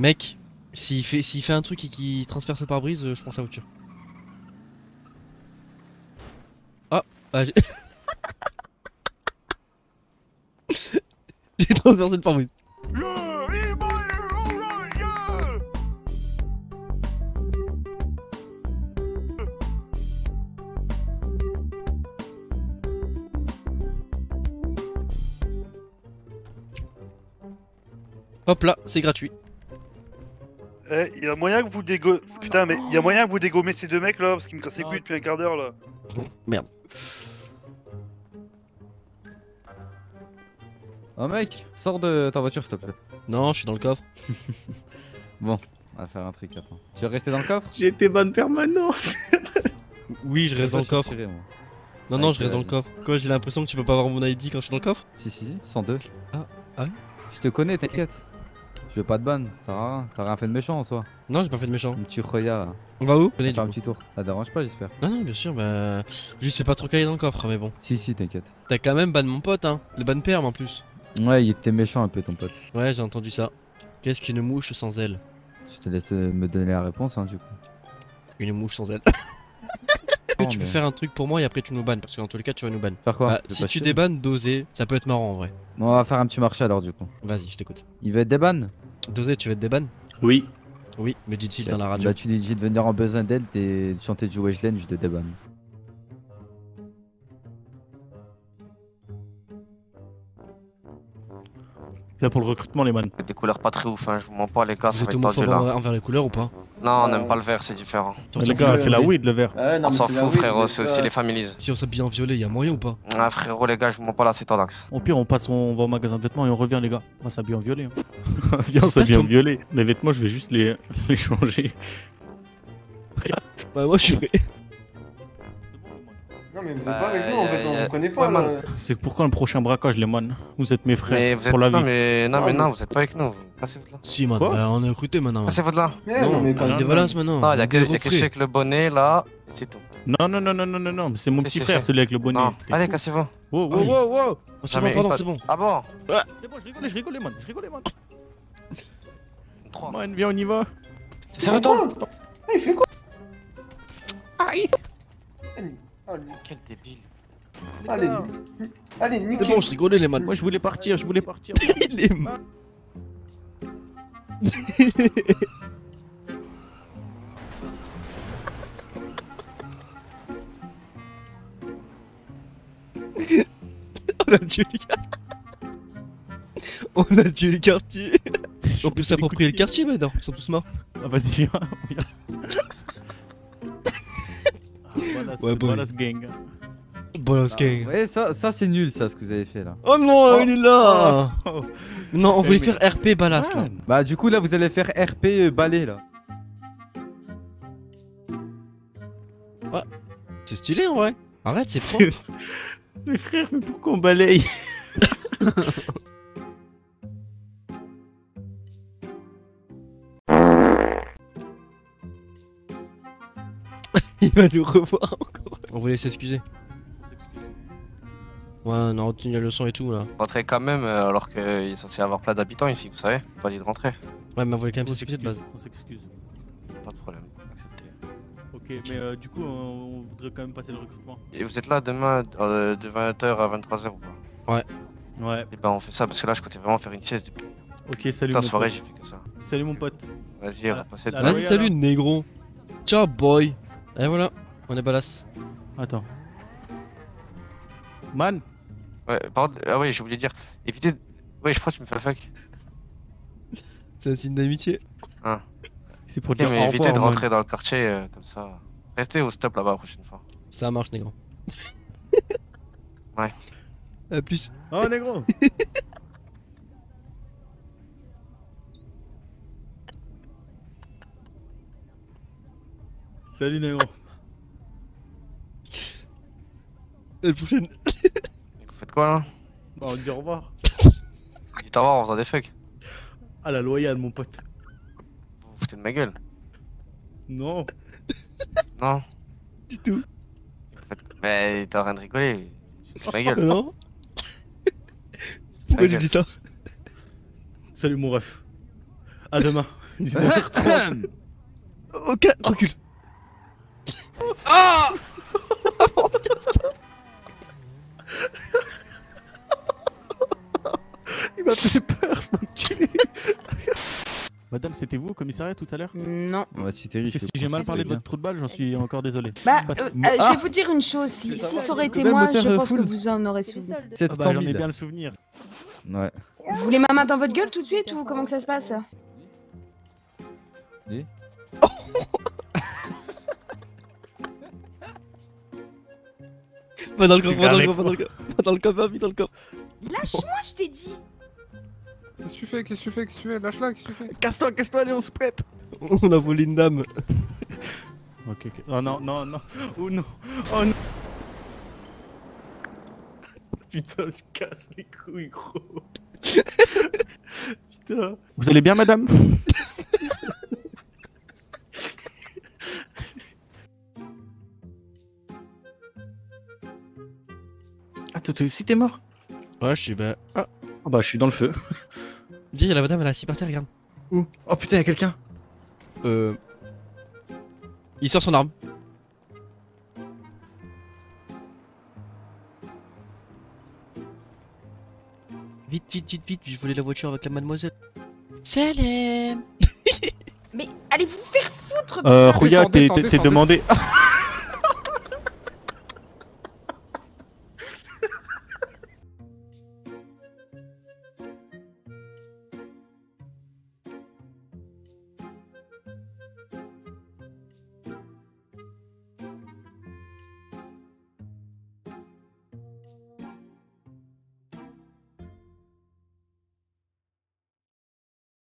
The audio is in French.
Mec, s'il fait un truc et qu'il transperce le pare-brise, je pense à voiture. Ah, j'ai j'ai transpercé le pare-brise. Hop là, c'est gratuit. Eh, il y a moyen que vous dégommez. Putain, mais il y a moyen que vous dégommez ces deux mecs là, parce qu'ils me cassent les couilles depuis un quart d'heure là. Merde. Oh mec, sors de ta voiture s'il te plaît. Non, je suis dans le coffre. Bon, on va faire un truc, attends. Tu veux rester dans le coffre? J'ai été ban permanent. Oui, je reste dans le coffre. Tiré, moi. Non, non, Ok, je reste dans le vas-y. coffre. Quoi, j'ai l'impression que tu peux pas avoir mon ID quand je suis dans le coffre? Si, 102. Ah ouais. Je te connais, t'inquiète. Je veux pas de ban, ça sert à rien. T'as rien fait de méchant en soi. Non, j'ai pas fait de méchant. Une petite roya là. On va où? On va Venez, faire un du coup. petit tour. Ça dérange pas, j'espère. Non, non, bien sûr, bah. Juste, c'est pas trop calé dans le coffre, mais bon. Si, t'inquiète. T'as quand même ban mon pote, hein. Le ban perm en plus. Ouais, il était méchant un peu ton pote. Ouais, j'ai entendu ça. Qu'est-ce qu'une mouche sans aile? Je te laisse me donner la réponse, hein, du coup. Une mouche sans aile. Non, Tu peux mais- faire un truc pour moi et après tu nous bannes, parce que dans tous les cas, tu vas nous ban. Faire quoi? Bah, C'est si pas tu chier. débannes, doser, ça peut être marrant en vrai. Bon, on va faire un petit marché alors, du coup. Vas-y, je t'écoute. Il veut être déban? Doser, tu veux être déban? Oui. Oui, mais dit-il dans la radio. Bah, tu lui dis de venir en besoin d'aide et de chanter du Weshden, je te déban. Là pour le recrutement, les man. Des couleurs pas très ouf, hein. Je vous mens pas les gars, Vous ça va êtes être tendu homophobe là. envers les couleurs ou pas? Non, on n'aime pas le vert, c'est différent. Si on Les s'habille gars, en c'est la violet- weed le vert. Ouais, non, On mais s'en c'est la fout weed, frérot, mais c'est ça- aussi les families. Si on s'habille en violet, y'a moyen ou pas? Ah frérot les gars, je vous mens pas là, c'est tendax. Au pire, on passe, on va au magasin de vêtements et on revient, les gars. On va s'habiller en violet. Hein. Viens, C'est on ça s'habille en qu'on- violet. Les vêtements, je vais juste les changer. Bah, moi je suis prêt. Non, mais vous êtes Bah, pas avec nous en fait, on vous connaît pas. ouais, là. man. C'est pourquoi le prochain braquage, les man? Vous êtes mes frères Mais vous êtes... pour la vie. Non mais non, Ouais, mais mais- non, vous êtes pas avec nous. Cassez-vous de là. Si, man, Quoi bah, on est recruté maintenant. Cassez-vous de là. Ouais, Non, non, mais on quand est dégueulasse maintenant. Non, y'a On que est y'a que refrais. avec le bonnet là, et c'est tout. Non, mais c'est mon Si, petit si, frère, si. celui avec le bonnet. Non, T'es allez, fou. cassez-vous. Wow, Ah oui. wow. Oh, c'est Jamais bon, pardon, une c'est bon. Ah bon? C'est bon, je rigolais, man. 3. Man, viens, on y va. C'est retourne. il fait quoi? Aïe. Allez, Quel débile. allez, allez, C'est nickel. bon, je rigolais les man. Moi, je voulais partir. Les man. On a tué les quartiers. On a tué les quartiers. On peut s'approprier le quartier maintenant, ils sont tous morts. Ah, vas-y, viens. Ouais, boy. Ballas gang. Bolos gang. Ouais, ça c'est nul, ça, ce que vous avez fait là. Oh non, il est là. Oh. Non, on Eh, voulait mais- faire RP ballast là. Man. Bah, du coup, là, vous allez faire RP balai là. C'est stylé en vrai. Arrête, c'est trop. Mes frères, mais pourquoi on balaye? Il va nous revoir encore. On voulait s'excuser. Ouais, on a retenu la leçon et tout là. Rentrez quand même alors qu'il est censé avoir plein d'habitants ici, vous savez. Pas dit de rentrer. Ouais, mais on voulait quand même On s'excuser de base. s'excuse. Pas de problème. Accepté. Ok, mais du coup, on voudrait quand même passer le recrutement. Et vous êtes là demain de 20h à 23h ou pas? Ouais. Et ben on fait ça parce que là je comptais vraiment faire une sieste depuis Ok, salut toute la mon soirée, pote. j'ai fait que ça. Salut mon pote. Vas-y, Ah, repassez là, demain. Vas-y, oui, salut alors. négro. Ciao boy. Et voilà, on est balasse. Attends. Man, Ouais, par contre, ah ouais, j'ai oublié de dire. Évitez. Ouais, je crois que tu me fais le fuck. C'est un signe d'amitié. c'est pour Ok, dire mais au évitez revoir, de man. rentrer dans le quartier comme ça. Restez au stop là-bas la prochaine fois. Ça marche, négro. Ouais. A plus. Oh, négro. Salut, négro. À la prochaine. Et vous faites quoi là? Bah, on dit au revoir. Dites au revoir en faisant des fucks. À la loyale, mon pote. Vous vous foutez de ma gueule. Non. Non? Du tout. Vous faites... Mais t'es en train de rigoler. Tu te fous de ma Ah gueule. non. Pourquoi j'ai gueule. dit ça? Salut, mon ref. À demain. 19h30. Ok, recule. Il m'a fait peur, cet enculé. Madame, c'était vous au commissariat tout à l'heure? Non. Ouais, si t'es riche. Parce que si j'ai mal parlé de votre trou de balle, j'en suis encore désolé. Bah, Parce que- je vais vous dire une chose. Si ça aurait été moi, je pense que vous en aurez souvenir. Ah 700 bah, 000. j'en ai bien le souvenir. Ouais. Vous voulez ma main dans votre gueule tout de suite ou comment que ça se passe? Va dans le coffre, va dans le coffre, va dans le coffre. Va dans le coffre, va vite dans le coffre. Lâche-moi, je t'ai dit. Qu'est-ce que tu fais? Qu'est-ce que tu fais? Qu'est-ce que tu fais? Lâche-la, qu'est-ce que tu fais? Casse-toi, allez, on se prête. On a volé une dame. Ok, ok. Oh non, non, non. Oh non. Oh non. Putain, je casse les couilles, gros. Putain. Vous allez bien, madame? Ah, toi aussi t'es mort? Ouais, je suis bah. Ah, Ah bah, je suis dans le feu. dis, y'a la madame, elle est assise par terre, regarde. Où? Oh putain, y'a quelqu'un. Il sort son arme. Vite, vite, vite, vite, je volais la voiture avec la mademoiselle. Salam. Mais allez vous faire foutre, putain. Rouya, Descends, t'es descends, demandé.